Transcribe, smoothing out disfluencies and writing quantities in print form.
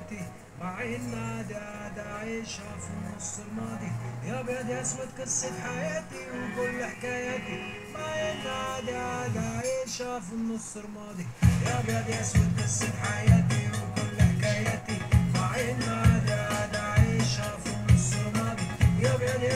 حياتي مع النادي قاعد عايشها في النص الماضي. يا ابيض يا اسود قصة حياتي وكل حكاياتي مع النادي قاعد عايشها في النص الماضي. يا ابيض يا اسود قصة حياتي